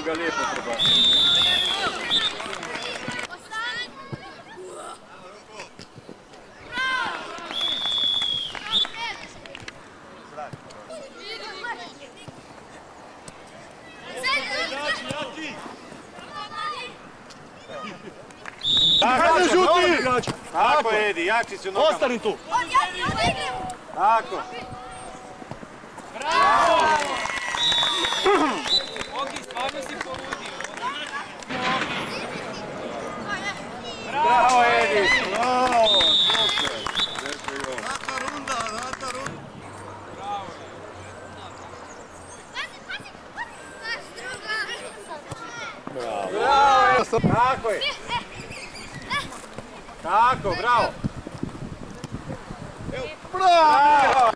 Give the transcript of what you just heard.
ga lijepo prebacio. Hajde žuti! Tako Edi, jači su nogama. Ostani tu! Tako. Bravo! Ogi, stvarno si poludio. Bravo Edi! Bravo! Rata runda! Bravo! Tako je! Tako, bravo! Bravo!